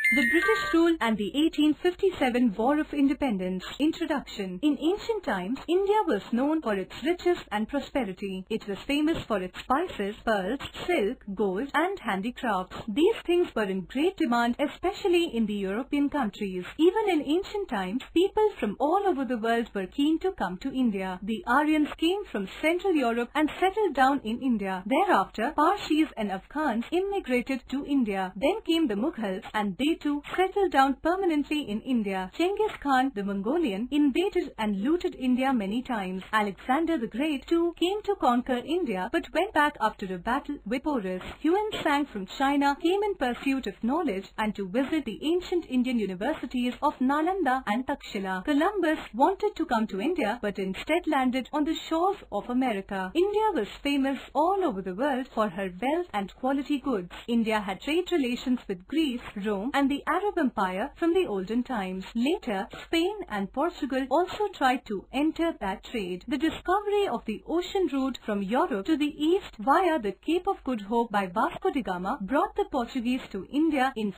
The British rule and the 1857 War of Independence. Introduction. In ancient times, India was known for its riches and prosperity. It was famous for its spices, pearls, silk, gold, and handicrafts. These things were in great demand, especially in the European countries. Even in ancient times, people from all over the world were keen to come to India. The Aryans came from Central Europe and settled down in India. Thereafter, Parsis and Afghans immigrated to India. Then came the Mughals, and they too settled down permanently in India. Genghis Khan, the Mongolian, invaded and looted India many times. Alexander the Great too came to conquer India but went back after a battle with Porus. Yuan Sang from China came in pursuit of knowledge and to visit the ancient Indian universities of Nalanda and Takshila. Columbus wanted to come to India but instead landed on the shores of America. India was famous all over the world for her wealth and quality goods. India had trade relations with Greece, Rome, and the Arab Empire from the olden times. Later, Spain and Portugal also tried to enter that trade. The discovery of the ocean route from Europe to the east via the Cape of Good Hope by Vasco da Gama brought the Portuguese to India in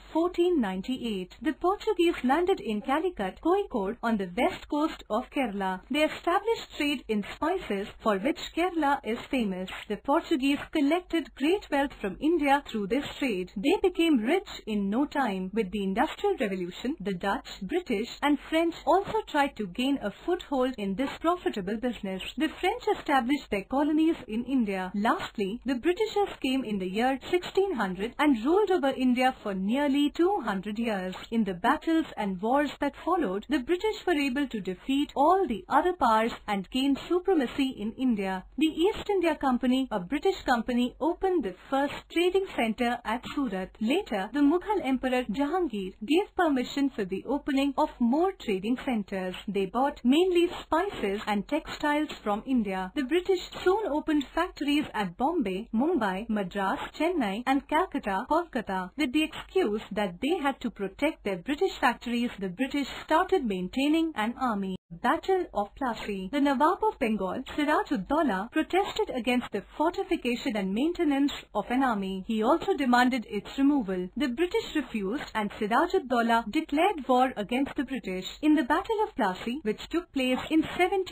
1498. The Portuguese landed in Calicut, Kozhikode, on the west coast of Kerala. They established trade in spices, for which Kerala is famous. The Portuguese collected great wealth from India through this trade. They became rich in no time. With the Industrial Revolution, the Dutch, British and French also tried to gain a foothold in this profitable business. The French established their colonies in India. Lastly, the Britishers came in the year 1600 and ruled over India for nearly 200 years. In the battles and wars that followed, the British were able to defeat all the other powers and gain supremacy in India. The East India Company, a British company, opened the first trading centre at Surat. Later, the Mughal Emperor Jahangir gave permission for the opening of more trading centres. They bought mainly spices and textiles from India. The British soon opened factories at Bombay, Mumbai, Madras, Chennai and Calcutta, Kolkata. With the excuse that they had to protect their British factories, the British started maintaining an army. Battle of Plassey. The Nawab of Bengal, Siraj-ud-Dowlah, protested against the fortification and maintenance of an army. He also demanded its removal. The British refused and Siraj-ud-Dowlah declared war against the British. In the Battle of Plassey, which took place in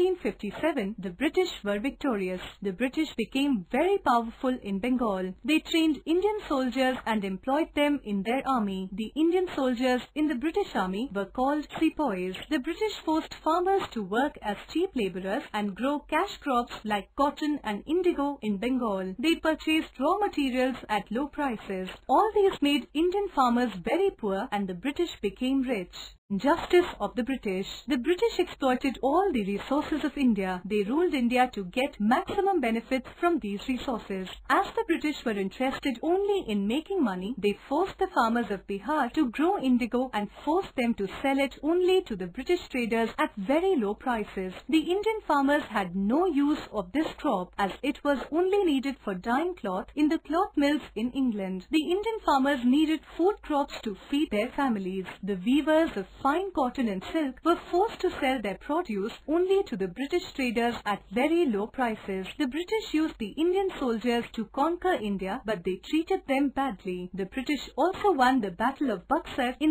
1757, the British were victorious. The British became very powerful in Bengal. They trained Indian soldiers and employed them in their army. The Indian soldiers in the British army were called sepoys. The British forced farmers to work as cheap labourers and grow cash crops like cotton and indigo in Bengal. They purchased raw materials at low prices. All these made Indian farmers very poor and the British became rich. Justice of the British. The British exploited all the resources of India. They ruled India to get maximum benefits from these resources. As the British were interested only in making money, they forced the farmers of Bihar to grow indigo and forced them to sell it only to the British traders at very low prices. The Indian farmers had no use of this crop as it was only needed for dyeing cloth in the cloth mills in England. The Indian farmers needed food crops to feed their families. The weavers of fine cotton and silk were forced to sell their produce only to the British traders at very low prices. The British used the Indian soldiers to conquer India, but they treated them badly. The British also won the Battle of Buxar in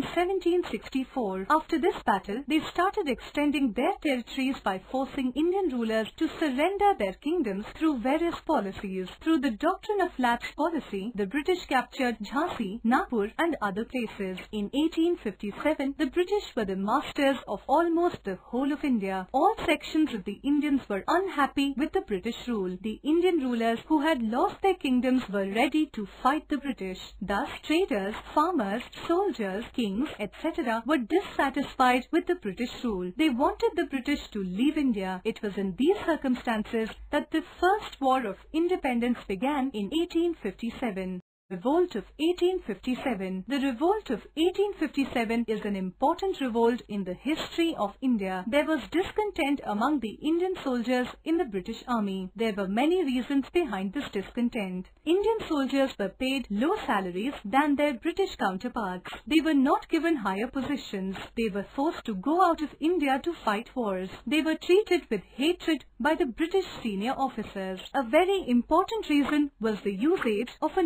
1764. After this battle, they started extending their territories by forcing Indian rulers to surrender their kingdoms through various policies. Through the doctrine of lapse policy, the British captured Jhansi, Nagpur and other places. In 1857, the British were the masters of almost the whole of India. All sections of the Indians were unhappy with the British rule. The Indian rulers who had lost their kingdoms were ready to fight the British. Thus, traders, farmers, soldiers, kings, etc. were dissatisfied with the British rule. They wanted the British to leave India. It was in these circumstances that the First War of Independence began in 1857. Revolt of 1857. The Revolt of 1857 is an important revolt in the history of India. There was discontent among the Indian soldiers in the British Army. There were many reasons behind this discontent. Indian soldiers were paid low salaries than their British counterparts. They were not given higher positions. They were forced to go out of India to fight wars. They were treated with hatred by the British senior officers. A very important reason was the usage of a new rifle.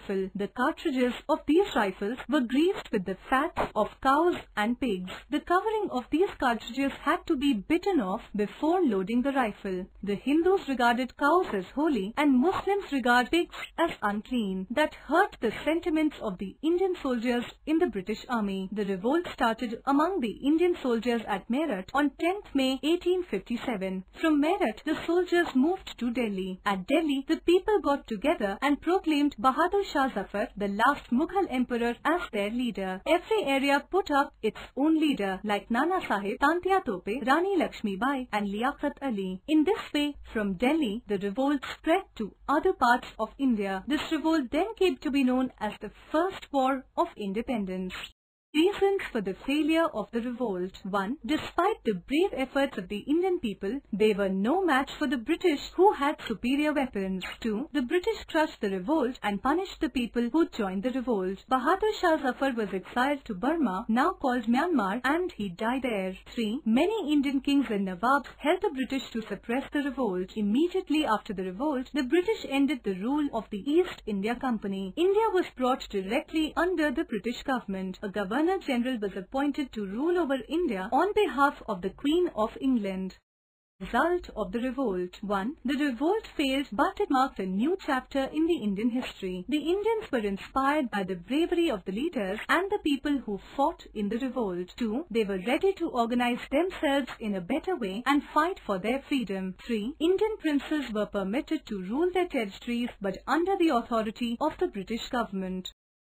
rifle. The cartridges of these rifles were greased with the fats of cows and pigs. The covering of these cartridges had to be bitten off before loading the rifle. The Hindus regarded cows as holy and Muslims regard pigs as unclean. That hurt the sentiments of the Indian soldiers in the British Army. The revolt started among the Indian soldiers at Meerut on 10th May 1857. From Meerut, the soldiers moved to Delhi. At Delhi, the people got together and proclaimed Bahadur Shah Zafar, the last Mughal emperor, as their leader. Every area put up its own leader, like Nana Sahib, Tantia Tope, Rani Lakshmi Bai and Liaquat Ali. In this way, from Delhi, the revolt spread to other parts of India. This revolt then came to be known as the First War of Independence. Reasons for the failure of the revolt. 1. Despite the brave efforts of the Indian people, they were no match for the British, who had superior weapons. 2. The British crushed the revolt and punished the people who joined the revolt. Bahadur Shah Zafar was exiled to Burma, now called Myanmar, and he died there. 3. Many Indian kings and Nawabs helped the British to suppress the revolt. Immediately after the revolt, the British ended the rule of the East India Company. India was brought directly under the British government. A Governor General was appointed to rule over India on behalf of the Queen of England. Result of the revolt. 1. The revolt failed, but it marked a new chapter in the Indian history. The Indians were inspired by the bravery of the leaders and the people who fought in the revolt. 2. They were ready to organize themselves in a better way and fight for their freedom. 3. Indian princes were permitted to rule their territories, but under the authority of the British government.